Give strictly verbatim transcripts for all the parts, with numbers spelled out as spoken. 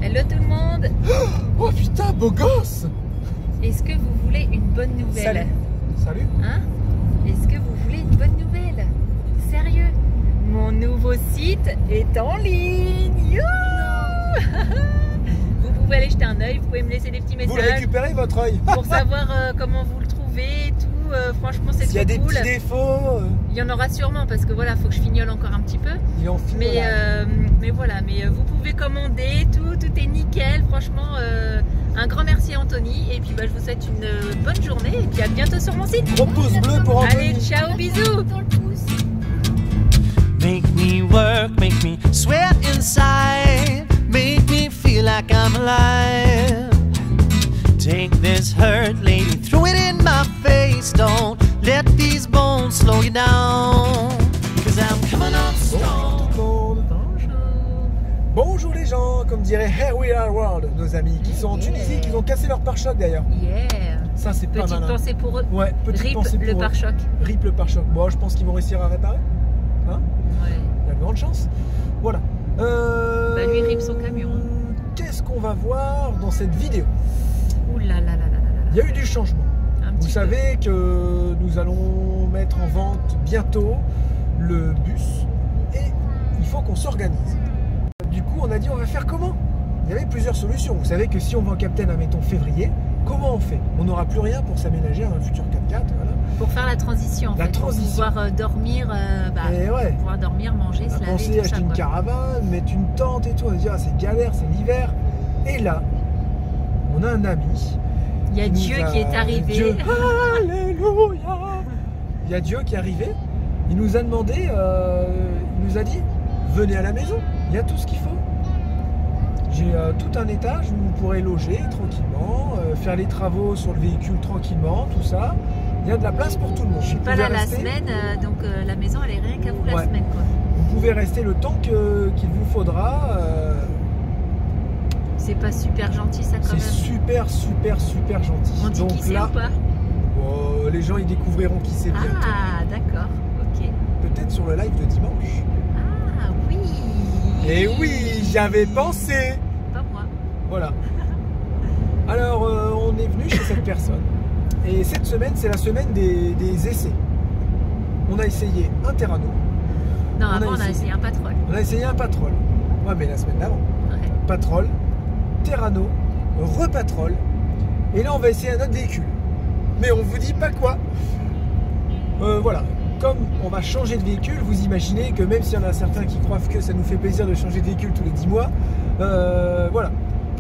Hello tout le monde. Oh putain, beau gosse. Est-ce que vous voulez une bonne nouvelle? Salut. Salut. Hein? Est-ce que vous voulez une bonne nouvelle? Sérieux? Mon nouveau site est en ligne. Youhou. Vous pouvez aller jeter un œil, vous pouvez me laisser des petits messages. Vous récupérez votre œil pour savoir euh, comment vous le trouvez et tout. Euh, franchement, c'est trop cool. S'il y a des cool. petits défauts, euh... il y en aura sûrement parce que voilà, faut que je fignole encore un petit peu. Il en mais, euh, mais voilà, mais euh, vous pouvez commander, tout, tout est nickel. Franchement, euh, un grand merci à Anthony. Et puis bah, je vous souhaite une euh, bonne journée et puis à bientôt sur mon site. Gros pouce bleu pour Anthony. Allez, ciao, bisous. Make me work, make me sweat inside, make me feel like I'm alive. Take this hurt, lady, throw it in my face. Don't let these bones slow you down, 'cause I'm coming on strong. Bonjour tout le monde. Bonjour. Bonjour les gens, comme dirait Here We Are World, nos amis qui sont en Tunisie, qui ont cassé leur pare-choc d'ailleurs. Yeah. Ça c'est pas mal. Petite pensée pour eux. Ouais, petite Rip pensée pour le eux. pare-choc. Rip le pare-choc. Bon, je pense qu'ils vont réussir à réparer. Hein? Ouais. Il y a de grandes chances. Voilà. Euh... Bah lui, rip son camion. Qu'est-ce qu'on va voir dans cette vidéo? Ouh là là là là là là. Il y a eu du changement. Un Vous petit savez peu. que nous allons mettre en vente bientôt le bus et il faut qu'on s'organise. Du coup, on a dit on va faire comment? Il y avait plusieurs solutions. Vous savez que si on va en Captain, admettons février, comment on fait? On n'aura plus rien pour s'aménager à un futur quatre-quatre. Voilà. Pour faire la transition, en la fait, transition. pour pouvoir euh, dormir, euh, bah, et ouais. pouvoir dormir, manger, on se a laver, pensé tout acheter ça, une quoi. caravane, mettre une tente et tout. On a dit ah, c'est galère, c'est l'hiver. Et là, on a un ami. Il y a qui Dieu nous a- qui est arrivé. Dieu. Alléluia. Il y a Dieu qui est arrivé. Il nous a demandé, euh, il nous a dit, venez à la maison. Il y a tout ce qu'il faut. J'ai euh, tout un étage où vous pourrez loger tranquillement, euh, faire les travaux sur le véhicule tranquillement, tout ça. Il y a de la place pour tout le monde. Je suis Vous pas pouvez là la rester- semaine, euh, donc euh, la maison elle est rien qu'à vous la Ouais. semaine, quoi. Vous pouvez rester le temps que- qu'il vous faudra. euh, C'est pas super gentil ça quand C'est même. super, super, super gentil. On dit Donc qui c'est là, ou pas? oh, les gens ils découvriront qui c'est bientôt. Ah d'accord, ok. Peut-être sur le live de dimanche. Ah oui. Et oui, j'avais pensé. Pas moi. Voilà. Alors, euh, on est venu chez cette personne. Et cette semaine, c'est la semaine des, des essais. On a essayé un Terrano. Non, On a avant on a essayé. essayé un Patrol. On a essayé un Patrol. Ouais, mais la semaine d'avant. Ouais. Patrol, Terrano, Repatrol. Et là, on va essayer un autre véhicule. Mais on vous dit pas quoi. Euh, voilà. Comme on va changer de véhicule, vous imaginez que même s'il y en a certains qui croient que ça nous fait plaisir de changer de véhicule tous les dix mois, euh, voilà.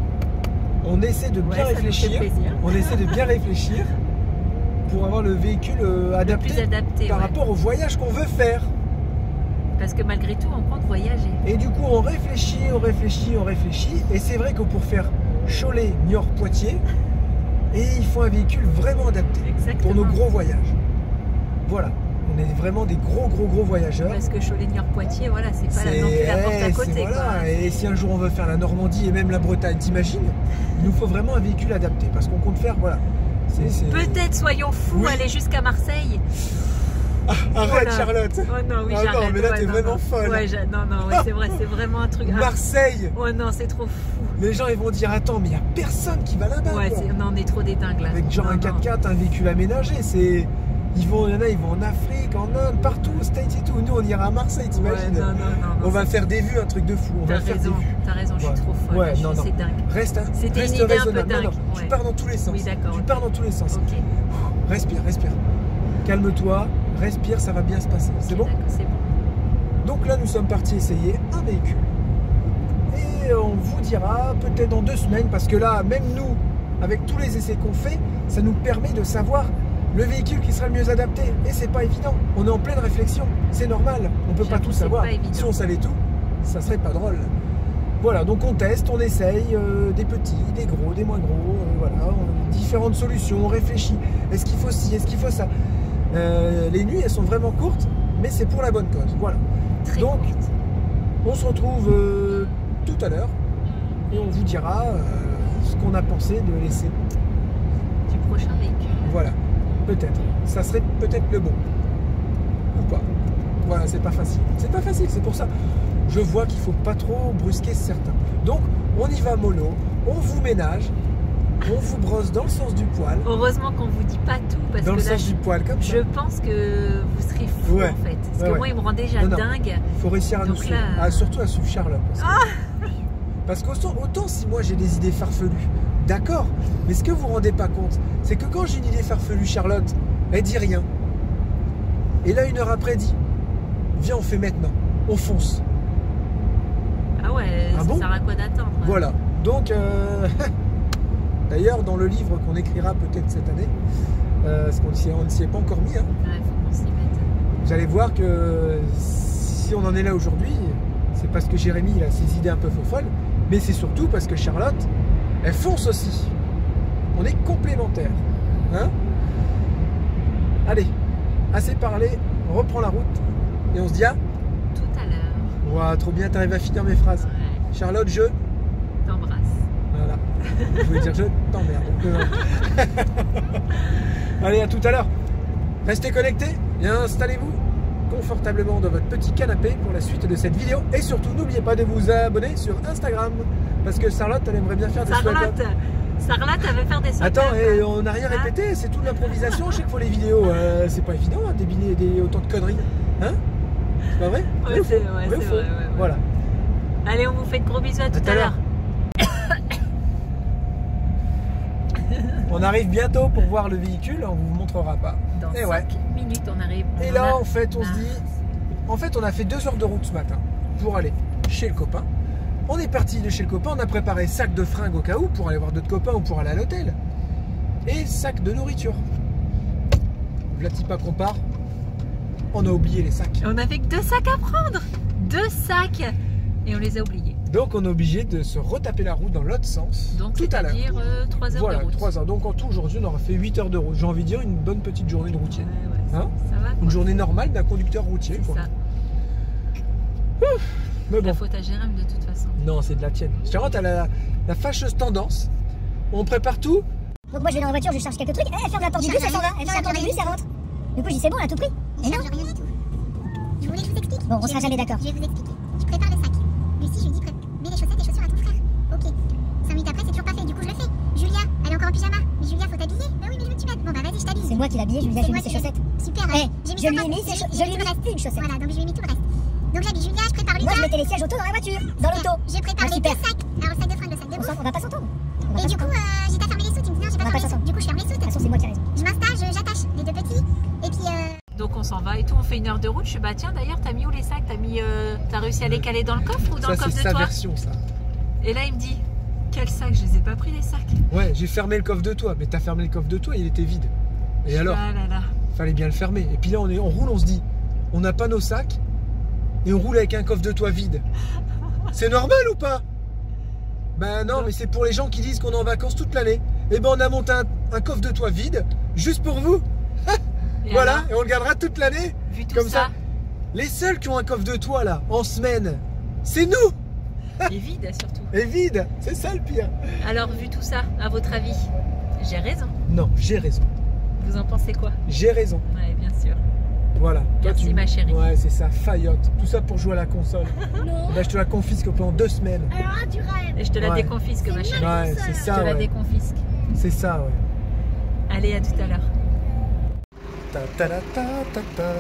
On essaie de bien Ouais, ça nous fait réfléchir. plaisir. On essaie de bien réfléchir pour avoir le véhicule euh, adapté, plus adapté, par ouais. rapport au voyage qu'on veut faire. Parce que malgré tout on compte voyager. Et du coup, on réfléchit, on réfléchit, on réfléchit. Et c'est vrai que pour faire Cholet, Niort, Poitiers, et il faut un véhicule vraiment adapté Exactement. pour nos gros voyages. Voilà. On est vraiment des gros, gros, gros voyageurs. Parce que Cholet-Niort-Poitiers, voilà, c'est pas C'est- non plus la porte à eh, côté, c'est- voilà. quoi. Et si un jour on veut faire la Normandie et même la Bretagne, t'imagines, il nous faut vraiment un véhicule adapté parce qu'on compte faire, voilà. C'est- c'est- Peut-être, soyons fous, Oui. aller jusqu'à Marseille. Ah, arrête, Voilà. Charlotte. Oh non, oui, Ah non, j'arrête. mais là, ouais, t'es non, vraiment non. folle. Ouais, j'a- non, non, ouais, c'est vrai, c'est vraiment un truc. Ah. Marseille. Oh non, c'est trop fou. Les gens ils vont dire attends, mais il n'y a personne qui va là-bas. Ouais, quoi. c'est- non, on est trop des dingues là. Avec genre Non, un non. quatre-quatre, un véhicule aménagé, c'est. Ils vont, il y en a, ils vont en Afrique, en Inde, partout, aux States et tout. Nous, on ira à Marseille, Ouais, t'imagines? non, non, non, non, On va c'est- faire des vues, un truc de fou. On T'as va faire raison, des vues. t'as raison, je Ouais. suis trop folle. Ouais, là, je non, suis- non. C'est dingue. Reste, hein, C'était reste une idée un peu raisonnable. Non, dingue, non, ouais. Tu pars dans tous les sens. Oui, d'accord, Tu ok. pars dans tous les sens. Ok. Respire, respire. Calme-toi, respire, ça va bien se passer. C'est Ok, bon? d'accord, c'est bon. Donc là, nous sommes partis essayer un véhicule. Et on vous dira peut-être dans deux semaines, parce que là, même nous, avec tous les essais qu'on fait, ça nous permet de savoir le véhicule qui sera le mieux adapté. Et c'est pas évident. On est en pleine réflexion. C'est normal. On peut pas J'avoue, tout c'est savoir. pas évident. Si on savait tout, ça serait pas drôle. Voilà, donc on teste, on essaye, euh, des petits, des gros, des moins gros, euh, voilà, on- différentes solutions, on réfléchit. Est-ce qu'il faut ci, est-ce qu'il faut ça? Euh, Les nuits, elles sont vraiment courtes, mais c'est pour la bonne cause. Voilà. Très Donc, courte. on se retrouve euh, tout à l'heure et on vous dira euh, ce qu'on a pensé de l'essai. Du prochain véhicule. Voilà, peut-être. Ça serait peut-être le bon. Ou pas. Voilà, c'est pas facile. C'est pas facile, c'est pour ça. Je vois qu'il faut pas trop brusquer certains. Donc on y va mollo, on vous ménage, on vous brosse dans le sens du poil. Heureusement qu'on vous dit pas tout parce Dans que le là, sens du poil, comme ça. je pense que vous serez fou Ouais. en fait. Parce Ouais, que ouais. moi, il me rend déjà Non, non. dingue. Il faut réussir à Donc nous suivre. là- Ah, surtout à suivre Charlotte. Parce que, Ah parce qu'autant autant si moi j'ai des idées farfelues, d'accord, mais ce que vous vous rendez pas compte, c'est que quand j'ai une idée farfelue, Charlotte, elle dit rien. Et là, une heure après, elle dit viens, on fait maintenant, on fonce. Ah ouais, Ah ça bon sert à quoi d'attendre? Voilà. Donc, euh, d'ailleurs, dans le livre qu'on écrira peut-être cette année, euh, parce qu'on s'y- on ne s'y est pas encore mis, hein, Ouais, faut qu'on s'y mette. vous allez voir que si on en est là aujourd'hui, c'est parce que Jérémy il a ses idées un peu folles, mais c'est surtout parce que Charlotte, elle fonce aussi. On est complémentaires. Hein? Allez, assez parlé, on reprend la route et on se dit à... Tout à l'heure. Ouah, trop bien, t'arrives à finir mes phrases. Ouais, Charlotte, je... t'embrasse. Voilà. Je voulais dire je t'emmerde. Allez, à tout à l'heure. Restez connectés et installez-vous confortablement dans votre petit canapé pour la suite de cette vidéo. Et surtout, n'oubliez pas de vous abonner sur Instagram. Parce que Charlotte, elle aimerait bien faire des Sarlotte, swipe up. Sarlotte, elle veut faire des swipe Attends, up. et on n'a rien répété, c'est toute l'improvisation. Je sais qu'il faut les vidéos. Euh, c'est pas évident, hein, débiner des, autant de conneries. Hein? C'est pas vrai? Ouais, Vrai ou c'est faux? ouais, Vrai ou c'est faux? vrai, ouais, ouais. Voilà. Allez, on vous fait de gros bisous, à tout à l'heure. On arrive bientôt pour voir le véhicule, on vous montrera pas. Dans Et cinq ouais. minutes, on arrive. Et On là, a- en fait, on se dit... En fait, on a fait deux heures de route ce matin pour aller chez le copain. On est parti de chez le copain, on a préparé sac de fringues au cas où pour aller voir d'autres copains ou pour aller à l'hôtel. Et sac de nourriture. Là, pas qu'on part, on a oublié les sacs. On avait que deux sacs à prendre. Deux sacs. Et on les a oubliés. Donc, on est obligé de se retaper la route dans l'autre sens Donc, tout à l'heure. c'est-à-dire euh, trois heures Voilà, de route. trois heures. Donc, en tout, aujourd'hui, on aura fait huit heures de route. J'ai envie de dire une bonne petite journée de routier. Ouais, ouais, ça, Hein ça va. Une quoi. journée normale d'un conducteur routier. C'est Quoi. ça. Mais La bon. faute à Jérém de toute façon. Non, c'est de la tienne. Charlotte, elle a la, la fâcheuse tendance. On prépare tout. Donc moi je vais dans la voiture, je charge quelques trucs. Eh, elle ferme la porte du bus, elle s'en va. Elle ferme la porte du bus, elle rentre. Du coup, je dis c'est bon, elle a tout pris. Et non. Je rien du tout. Je voulais que je vous explique. Bon, on Je sera vais jamais vous- d'accord. Je vais vous expliquer. Je prépare le sac. Lucie, je lui dis pré- mets les chaussettes et chaussures à ton frère. Ok. Cinq minutes après, c'est toujours pas fait. Du coup, je le fais. Julia, elle est encore en pyjama. Mais Julia, faut t'habiller. Bah oui, mais je veux que tu m'aides. Bon, bah vas-y, je t'habille. C'est moi qui l'ai habillé, je lui ai C'est mis moi ses qui l'ai- chaussettes. Super. Eh, j'ai je lui ai tout le mis reste. ses cha- J'ai- je lui ai j'ai tout le mis reste. une chaussette. Voilà, donc je lui ai mis tout le reste. Donc j'habille Julia, je prépare Moi Lucas. je mettais les sièges auto dans la voiture, dans l'auto. Je prépare Ah, les super. deux sacs. Alors le sac de fringues, le sac de On, bouffe. s'en- on va pas s'entendre. On va Et pas du coup, s'entendre. euh, j'ai pas fermé les soutes. Il me dit non, j'ai On pas va fermé pas les soutes. Du coup, je ferme les De toute soutes. façon, c'est moi qui ai raison. Je m'installe, je- j'attache les deux petits. Et puis, euh, Donc on s'en va et tout, on fait une heure de route. Je suis bah tiens d'ailleurs t'as mis où les sacs? T'as mis, euh, t'as réussi à les caler dans le coffre ou dans Ça, le c'est coffre de sa toi? version, ça. Et là il me dit quel sac? Je les ai pas pris les sacs. Ouais, j'ai fermé le coffre de toi. Mais t'as fermé le coffre de toi, il était vide. Et alors, Ah là là. fallait bien le fermer. Et puis là, on, est, on roule, on se dit, on n'a pas nos sacs et on roule avec un coffre de toit vide. C'est normal ou pas? Ben non, mais c'est pour les gens qui disent qu'on est en vacances toute l'année. Et ben on a monté un, un coffre de toit vide juste pour vous. Et Voilà, alors, et on le gardera toute l'année. vu tout Comme ça, ça. Les seuls qui ont un coffre de toit là, en semaine, c'est nous. et vide surtout. Et vide, c'est ça le pire. Alors vu tout ça, à votre avis, j'ai raison. Non, j'ai raison. Vous en pensez quoi? J'ai raison. Ouais, bien sûr. Voilà. Merci, ma chérie. Ouais, c'est ça, faillotte. Tout ça pour jouer à la console. Non. Eh ben, je te la confisque pendant deux semaines. Alors là, tu rêves. Et je te la Ouais. déconfisque, ma chérie. Ouais, c'est Je ça, te la ouais. déconfisque. C'est ça, ouais. Allez, à tout à l'heure. Ta ta ta ta ta ta.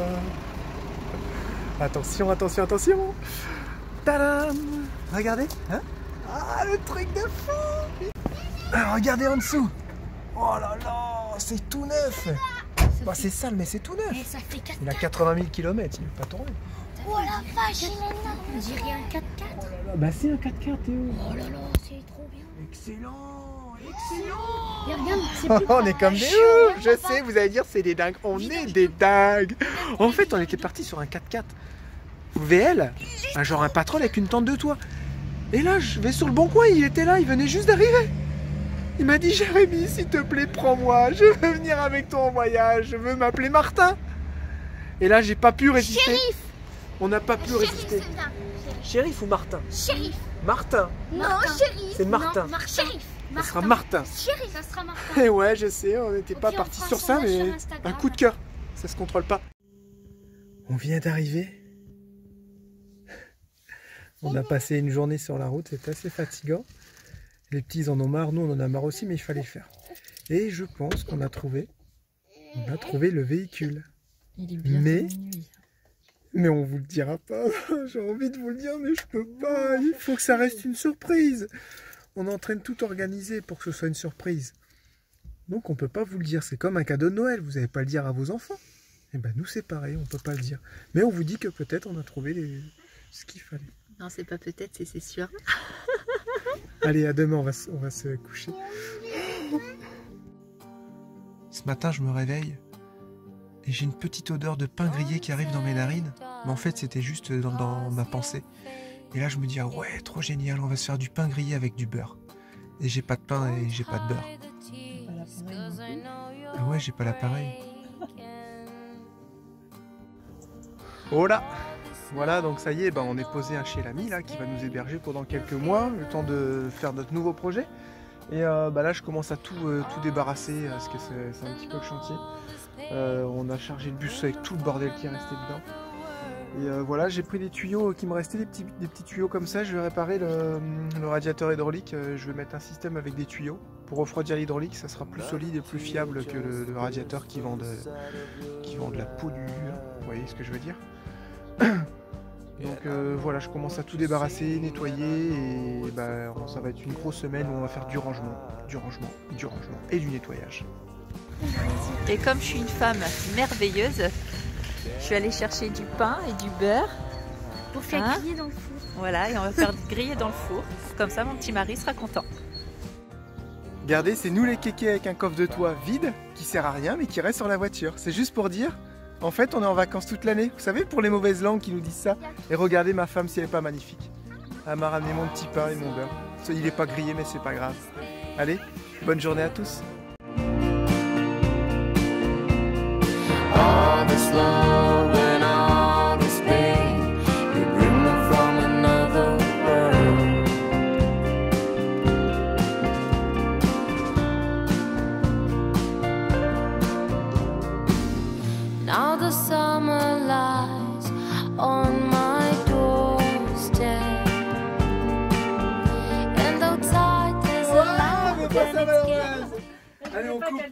Attention, attention, attention. Tadam. Regardez. Hein? Ah, le truc de fou. Ah, regardez en dessous. Oh là là, c'est tout neuf. Bah, c'est sale, mais c'est tout neuf. Et ça fait quatre. Il a quatre-vingt mille kilomètres, il n'est pas tourné. Oh la vache, il est énorme. On dirait un quatre quatre. Bah, c'est un quatre quatre, Théo. Oh là là, c'est trop bien. Excellent, excellent. Et regarde, c'est plus On est comme des ouf, je sais, vous allez dire c'est des dingues. On est des dingues. En fait, on était parti sur un quatre quatre V L, un genre un patron avec une tente de toit. Et là, je vais sur le bon coin, il était là, il venait juste d'arriver. Il m'a dit, Jérémy, s'il te plaît, prends-moi, je veux venir avec toi en voyage, je veux m'appeler Martin. Et là, j'ai pas pu résister. Shérif. On n'a pas pu Shérif, résister. c'est ça. Shérif ou Martin? Shérif. Martin. Non, shérif. C'est Martin. Non, Shérif. Ça sera Martin. Shérif, ça sera Martin. Et ouais, je sais, on n'était pas puis on parti fera sur un ça, sondage mais sur Instagram. un coup de cœur, ça se contrôle pas. On vient d'arriver On a passé une journée sur la route, c'est assez fatigant. Les petits en ont marre, nous on en a marre aussi, mais il fallait le faire. Et je pense qu'on a trouvé, on a trouvé le véhicule. Il est bien Mais, de nuit. mais on vous le dira pas. J'ai envie de vous le dire, mais je peux pas. Il faut que ça reste une surprise. On est en train de tout organiser pour que ce soit une surprise. Donc on peut pas vous le dire. C'est comme un cadeau de Noël. Vous n'allez pas le dire à vos enfants. Et ben nous c'est pareil, on peut pas le dire. Mais on vous dit que peut-être on a trouvé les... ce qu'il fallait. Non, c'est pas peut-être, c'est c'est sûr. Allez, à demain, on va, on va se coucher. Ce matin, je me réveille et j'ai une petite odeur de pain grillé qui arrive dans mes narines. Mais en fait, c'était juste dans, dans ma pensée. Et là, je me dis, ah ouais, trop génial, on va se faire du pain grillé avec du beurre. Et j'ai pas de pain et j'ai pas de beurre. Ah ouais, j'ai pas l'appareil. Oh là! Voilà, donc ça y est, ben on est posé un chez l'ami là qui va nous héberger pendant quelques mois, le temps de faire notre nouveau projet. Et euh, bah là, je commence à tout, euh, tout débarrasser parce que c'est un petit peu le chantier. Euh, on a chargé le bus avec tout le bordel qui est resté dedans. Et euh, voilà, j'ai pris des tuyaux qui me restaient, des petits, des petits tuyaux comme ça. Je vais réparer le, le radiateur hydraulique. Je vais mettre un système avec des tuyaux pour refroidir l'hydraulique. Ça sera plus solide et plus fiable que le, le radiateur qui vend, de, qui vend de la peau du... Vous voyez ce que je veux dire? Donc euh, voilà, je commence à tout débarrasser, nettoyer et bah, ça va être une grosse semaine où on va faire du rangement, du rangement, du rangement et du nettoyage. Et comme je suis une femme merveilleuse, je suis allée chercher du pain et du beurre. Pour faire Hein griller dans le four. Voilà, et on va faire griller dans le four. Comme ça, mon petit mari sera content. Regardez, c'est nous les kékés avec un coffre de toit vide qui sert à rien mais qui reste sur la voiture. C'est juste pour dire... En fait, on est en vacances toute l'année. Vous savez, pour les mauvaises langues qui nous disent ça. Et regardez ma femme si elle n'est pas magnifique. Elle m'a ramené mon petit pain et mon beurre. Il n'est pas grillé, mais c'est pas grave. Allez, bonne journée à tous. All this love and all this pain, you bring me from another world. Now the summer lies on my doorstep, and outside there's a light and it's Allez, on coupe.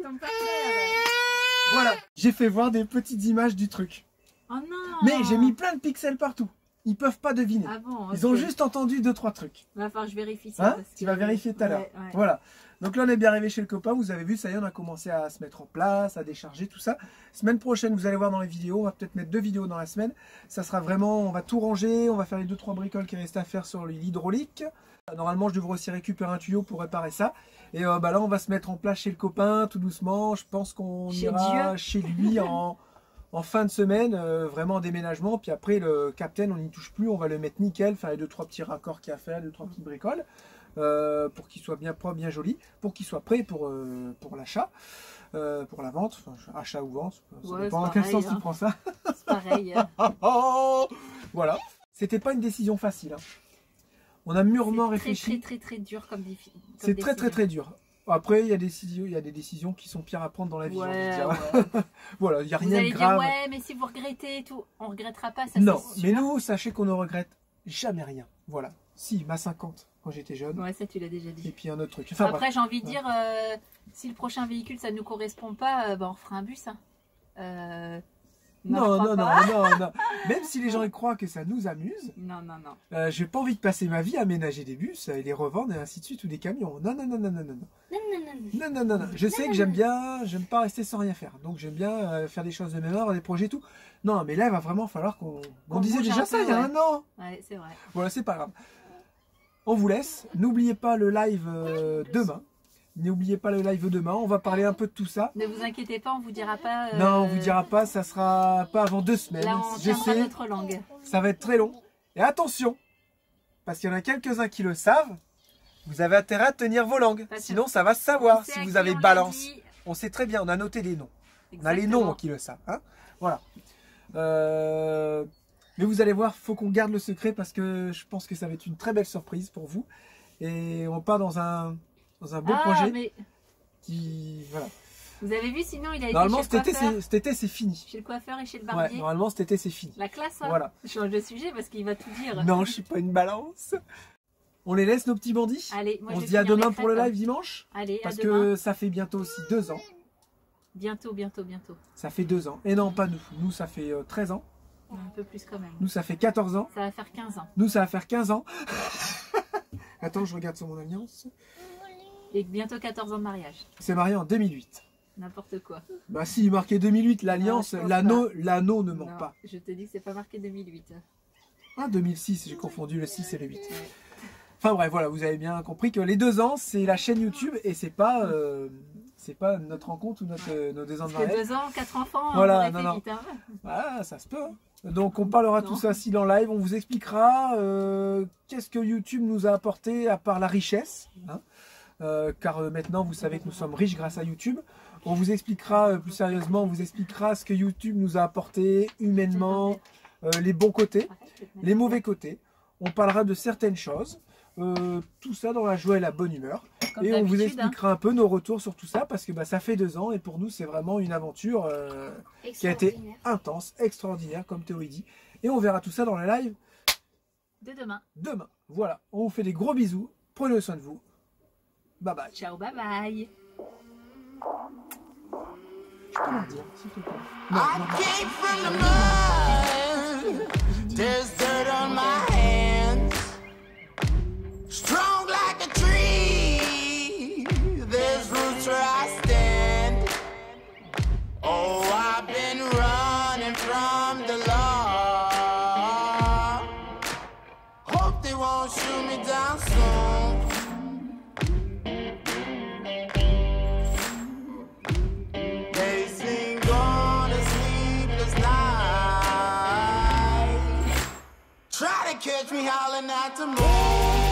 Voilà, j'ai fait voir des petites images du truc. Oh non! Mais j'ai mis plein de pixels partout. Ils peuvent pas deviner. Ah bon, Ils ont ok. juste entendu deux trois trucs. Enfin, je vérifie ça. Hein parce Tu que- vas vérifier tout à l'heure. Ouais, ouais. Voilà. Donc là, on est bien arrivé chez le copain. Vous avez vu, ça y est, on a commencé à se mettre en place, à décharger tout ça. Semaine prochaine, vous allez voir dans les vidéos. On va peut-être mettre deux vidéos dans la semaine. Ça sera vraiment, on va tout ranger. On va faire les deux trois bricoles qui restent à faire sur l'hydraulique. Normalement, je devrais aussi récupérer un tuyau pour réparer ça. Et euh, bah là, on va se mettre en place chez le copain, tout doucement. Je pense qu'on Chez ira Dieu. chez lui en, en fin de semaine, euh, vraiment en déménagement. Puis après, le Captain, on n'y touche plus. On va le mettre nickel, faire les deux trois petits raccords qu'il y a à faire, deux trois petites bricoles. Euh, pour qu'il soit bien propre, bien joli, pour qu'il soit prêt pour, euh, pour l'achat, euh, pour la vente, enfin, achat ou vente, ça Ouais, dépend c'est dans quel pareil, sens hein. tu prends ça. C'est pareil. hein. Voilà, c'était pas une décision facile. hein. On a mûrement C'est très, réfléchi. très, très, très dur comme défi. comme C'est très très décision. très dur. Après, il y a des décisions, il y a des décisions qui sont pires à prendre dans la vie. j'ai envie de Ouais, dire. ouais. Voilà, il y a Vous rien de allez dire, grave. ouais, mais si vous regrettez et tout, on regrettera pas, ça non, c'est mais sûr. nous, sachez qu'on ne regrette jamais rien. Voilà. Si, ma cinquante quand j'étais jeune. Ouais, ça tu l'as déjà Et dit. puis un autre truc. Enfin, Après, bref. j'ai envie de dire, euh, si le prochain véhicule ça ne nous correspond pas, euh, bah, on fera un bus. Hein. Euh, Non, je non, crois non, pas. non, non. Même si les gens y croient que ça nous amuse, Non, non, non. euh, j'ai pas envie de passer ma vie à aménager des bus et les revendre et ainsi de suite ou des camions. Non, non, non, non, non, non. Non, non, non, non. Non, non, non, non. Je sais que j'aime bien, j'aime pas rester sans rien faire. Donc j'aime bien euh, faire des choses de mémoire, des projets et tout. Non, mais là, il va vraiment falloir qu'on. On Qu'on disait bouge déjà un ça peu, il y a ouais. un an. Ouais, c'est vrai. Voilà, c'est pas grave. On vous laisse. N'oubliez pas le live euh, demain. N'oubliez pas le live demain. On va parler un peu de tout ça. Ne vous inquiétez pas, on vous dira pas. euh, Non, on vous dira pas, ça sera pas avant deux semaines. Là, on Je tiendra sais, notre langue. ça va être très long. Et attention, parce qu'il y en a quelques-uns qui le savent, vous avez intérêt à tenir vos langues. Parce que Sinon, ça va se savoir C'est si à vous qui avez on l'a balance. dit. On sait très bien, on a noté les noms. On a les Exactement. noms qui le savent. Hein, voilà. Euh, Mais vous allez voir, faut qu'on garde le secret parce que je pense que ça va être une très belle surprise pour vous. Et on part dans un, dans un beau Ah, projet mais qui. Voilà. Vous avez vu, sinon il a été Normalement, chez cet le été, coiffeur. c'est- cet été, c'est fini. Chez le coiffeur et chez le Ouais, barbier. normalement, cet été, c'est fini. La classe, hein. Voilà. Je change de sujet parce qu'il va tout dire. Non, je suis pas une balance. On les laisse, nos petits bandits. Allez, moi On je se vais dit à finir demain mes pour le crêpes. live dimanche. Allez, Parce à demain. que ça fait bientôt aussi deux ans. Bientôt, bientôt, bientôt. Ça fait deux ans. Et non, pas nous. Nous, ça fait euh, treize ans. Un peu plus quand même. Nous, ça fait quatorze ans. Ça va faire quinze ans. Nous, ça va faire quinze ans. Attends, je regarde sur mon alliance. Et bientôt quatorze ans de mariage. C'est marié en deux mille huit. N'importe quoi. Bah si, il marquait deux mille huit, l'alliance, Non, je pense l'anneau, l'anneau ne manque Non, pas. je te dis que c'est pas marqué deux mille huit. Ah, deux mille six, j'ai confondu le six et le huit. Enfin bref, voilà, vous avez bien compris que les deux ans, c'est la chaîne YouTube et c'est pas, euh, c'est pas notre rencontre ou notre, euh, nos deux ans de Parce que mariage. deux ans, quatre enfants, Voilà, on aurait non, fait non. vite. Hein. Ah, ça se peut. Hein. Donc on parlera Non. tout ça si en live, on vous expliquera euh, qu'est-ce que YouTube nous a apporté à part la richesse. Hein. Euh, car euh, maintenant vous savez que nous sommes riches grâce à YouTube. On vous expliquera euh, plus sérieusement, on vous expliquera ce que YouTube nous a apporté humainement, euh, les bons côtés, les mauvais côtés. On parlera de certaines choses, euh, tout ça dans la joie et la bonne humeur. Comme Et on vous d'habitude, hein. expliquera un peu nos retours sur tout ça parce que bah, ça fait deux ans et pour nous c'est vraiment une aventure euh, qui a été intense, extraordinaire comme Théorie dit. Et on verra tout ça dans le live De demain. demain. Voilà, on vous fait des gros bisous, prenez soin de vous. Bye bye. Ciao, bye bye. Je peux leur dire, s'il te plaît. Non, I non, non. came from the mud. There's dirt on my hands. Strong like a tree. There's roots where I stand. Oh, I've been running from the law. Hope they won't shoot me down soon. They sing on a sleepless night. Try to catch me howling at the moon.